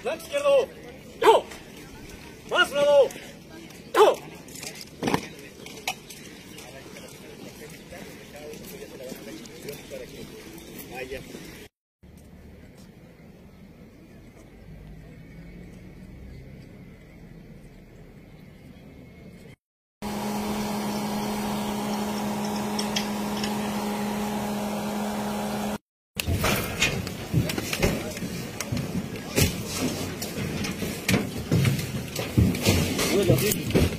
Flanco izquierdo. ¡No! Más un lado. ¡No! Vaya. Bueno, sí.